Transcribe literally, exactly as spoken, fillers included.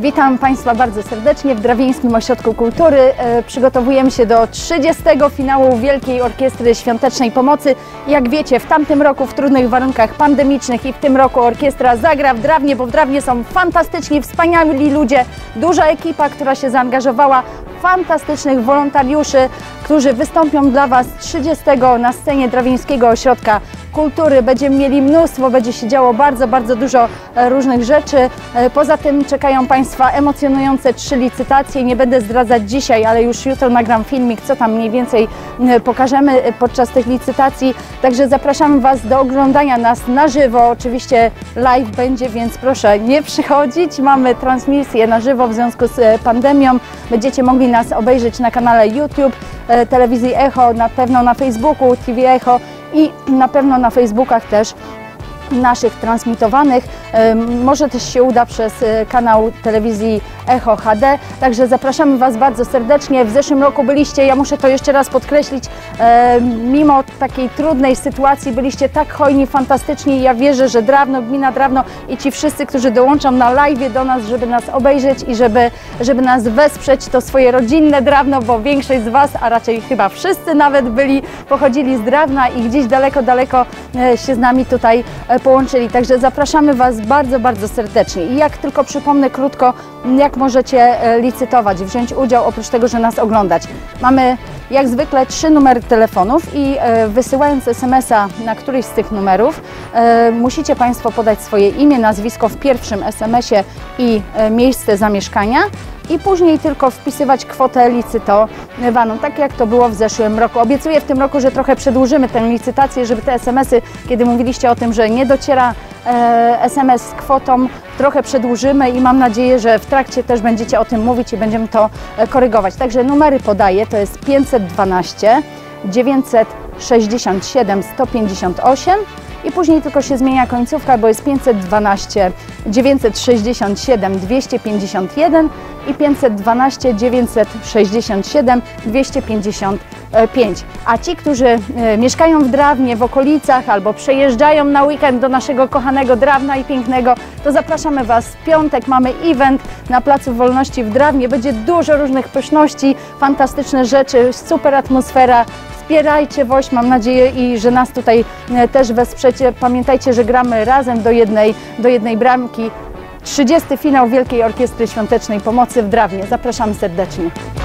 Witam Państwa bardzo serdecznie w Drawieńskim Ośrodku Kultury. Przygotowujemy się do trzydziestego finału Wielkiej Orkiestry Świątecznej Pomocy. Jak wiecie, w tamtym roku w trudnych warunkach pandemicznych i w tym roku orkiestra zagra w Drawnie, bo w Drawnie są fantastyczni, wspaniali ludzie, duża ekipa, która się zaangażowała, fantastycznych wolontariuszy, którzy wystąpią dla Was trzydziestego na scenie Drawieńskiego Ośrodka Kultury. Będziemy mieli mnóstwo, będzie się działo bardzo, bardzo dużo różnych rzeczy. Poza tym czekają Państwa emocjonujące trzy licytacje. Nie będę zdradzać dzisiaj, ale już jutro nagram filmik, co tam mniej więcej pokażemy podczas tych licytacji. Także zapraszamy Was do oglądania nas na żywo. Oczywiście live będzie, więc proszę nie przychodzić. Mamy transmisję na żywo w związku z pandemią. Będziecie mogli nas obejrzeć na kanale YouTube, telewizji Echo, na pewno na Facebooku, T V Echo i na pewno na Facebookach też naszych transmitowanych. Może też się uda przez kanał telewizji Echo H D. Także zapraszamy Was bardzo serdecznie. W zeszłym roku byliście, ja muszę to jeszcze raz podkreślić, mimo takiej trudnej sytuacji byliście tak hojni, fantastyczni. Ja wierzę, że Drawno, gmina Drawno i ci wszyscy, którzy dołączą na live do nas, żeby nas obejrzeć i żeby, żeby nas wesprzeć, to swoje rodzinne Drawno, bo większość z Was, a raczej chyba wszyscy nawet byli, pochodzili z Drawna i gdzieś daleko, daleko się z nami tutaj połączyli. Także zapraszamy Was bardzo, bardzo serdecznie. I jak tylko przypomnę krótko, jak możecie licytować, wziąć udział, oprócz tego, że nas oglądać. Mamy jak zwykle trzy numery telefonów i wysyłając es em es a na któryś z tych numerów musicie Państwo podać swoje imię, nazwisko w pierwszym es em esie i miejsce zamieszkania i później tylko wpisywać kwotę licytowaną, tak jak to było w zeszłym roku. Obiecuję w tym roku, że trochę przedłużymy tę licytację, żeby te es em esy, kiedy mówiliście o tym, że nie dociera es em es z kwotą, trochę przedłużymy i mam nadzieję, że w trakcie też będziecie o tym mówić i będziemy to korygować. Także numery podaję, to jest pięćset dwanaście, dziewięćset sześćdziesiąt siedem, sto pięćdziesiąt osiem i później tylko się zmienia końcówka, bo jest pięćset dwanaście, dziewięćset sześćdziesiąt siedem, dwieście pięćdziesiąt jeden i pięćset dwanaście, dziewięćset sześćdziesiąt siedem, dwieście pięćdziesiąt pięć. A ci, którzy mieszkają w Drawnie, w okolicach albo przejeżdżają na weekend do naszego kochanego Drawna i pięknego, to zapraszamy Was w piątek. Mamy event na Placu Wolności w Drawnie. Będzie dużo różnych pyszności, fantastyczne rzeczy, super atmosfera. Wspierajcie Woś, mam nadzieję, i że nas tutaj też wesprzecie. Pamiętajcie, że gramy razem do jednej, do jednej bramki. trzydziesty finał Wielkiej Orkiestry Świątecznej Pomocy w Drawnie. Zapraszamy serdecznie.